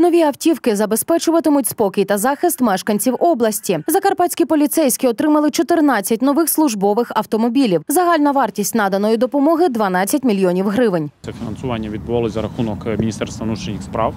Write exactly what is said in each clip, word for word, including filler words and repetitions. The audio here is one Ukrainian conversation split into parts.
Нові автівки забезпечуватимуть спокій та захист мешканців області. Закарпатські поліцейські отримали чотирнадцять нових службових автомобілів. Загальна вартість наданої допомоги – дванадцять мільйонів гривень. Це фінансування відбувалося за рахунок Міністерства внутрішніх справ.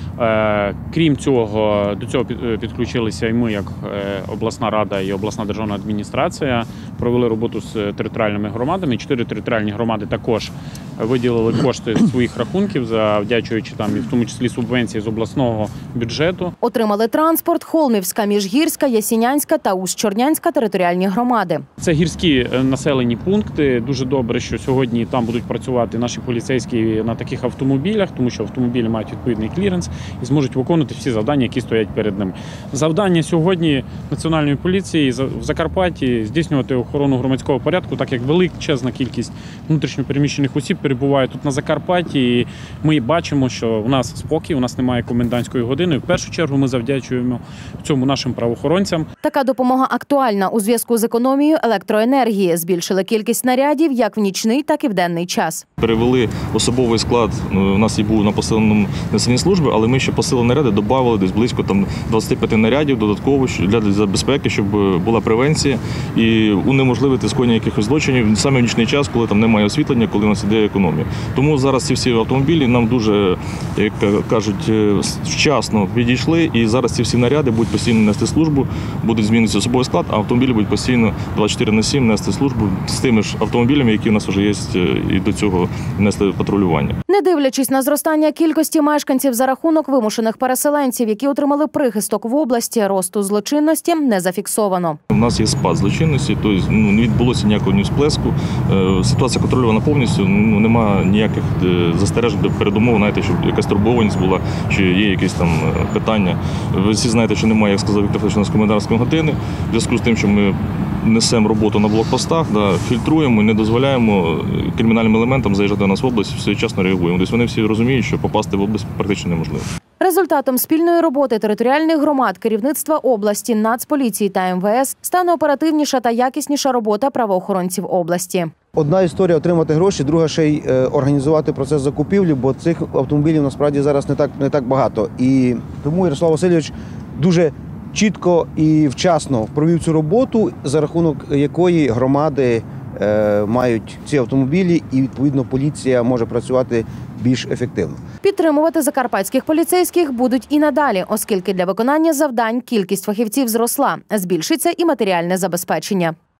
Крім цього, до цього підключилися і ми, як обласна рада і обласна державна адміністрація, провели роботу з територіальними громадами. Чотири територіальні громади також виділили кошти з своїх рахунків, завдячуючи там, і в тому числі субвенції з обласного бюджету. Отримали транспорт Холмівська, Міжгірська, Ясінянська та Усть-Чорнянська територіальні громади. Це гірські населені пункти. Дуже добре, що сьогодні там будуть працювати наші поліцейські на таких автомобілях, тому що автомобілі мають відповідний кліренс і зможуть виконувати всі завдання, які стоять перед ними. Завдання сьогодні Національної поліції в Закарпатті – здійснювати охорону громадського порядку, так як величезна кількість внутрішньопереміщених осіб перебуває тут на Закарпатті. І ми бачимо, що у нас спокій, у нас немає комендантської години. В першу чергу ми завдячуємо цьому нашим правоохоронцям. Така допомога актуальна у зв'язку з економією електроенергії. Збільшили кількість нарядів як в нічний, так і в денний час. Перевели особовий склад, у нас і був на посиленому несенні служби, але ми ще посилені наряди додали десь близько там, двадцяти п'яти нарядів додатково для безпеки, щоб була превенція і унеможливити скоєння якихось злочинів саме в нічний час, коли там немає освітлення, коли у нас іде економія. Тому зараз ці всі автомобілі нам дуже, як кажуть, вчасно відійшли, і зараз ці всі наряди будуть постійно нести службу, будуть змінитися особовий склад, а автомобілі будуть постійно двадцять чотири на сім нести службу з тими ж автомобілями, які у нас вже є, і до цього нести патрулювання. Не дивлячись на зростання кількості мешканців за рахунок вимушених переселенців, які отримали прихисток в області, росту злочинності не зафіксовано. У нас є спад злочинності, тобто ну, не відбулося ніякого ні сплеску. Ситуація контрольована повністю, ну, немає ніяких застережень до передумов, знаєте, щоб якась турбованість була, чи є якісь там питання. Ви всі знаєте, що немає, як сказав Віктор Федорович, у нас комендантської години. В зв'язку з тим, що ми несемо роботу на блокпостах, да, фільтруємо і не дозволяємо кримінальним елементам заїжджати до нас в область, своєчасно реагуємо. Тобто вони всі розуміють, що попасти в область практично неможливо. Результатом спільної роботи територіальних громад, керівництва області, Нацполіції та ем ве ес стане оперативніша та якісніша робота правоохоронців області. Одна історія – отримати гроші, друга – ще й організувати процес закупівлі, бо цих автомобілів насправді зараз не так, не так багато. І тому Ярослав Васильович дуже чітко і вчасно провів цю роботу, за рахунок якої громади е, мають ці автомобілі і, відповідно, поліція може працювати більш ефективно. Підтримувати закарпатських поліцейських будуть і надалі, оскільки для виконання завдань кількість фахівців зросла, збільшиться і матеріальне забезпечення.